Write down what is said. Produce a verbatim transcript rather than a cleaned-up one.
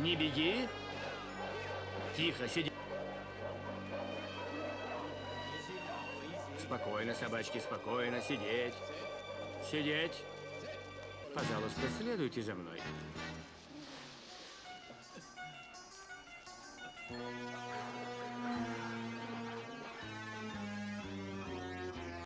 Не беги. Тихо, сиди. Спокойно, собачки, спокойно. Сидеть. Сидеть. Пожалуйста, следуйте за мной.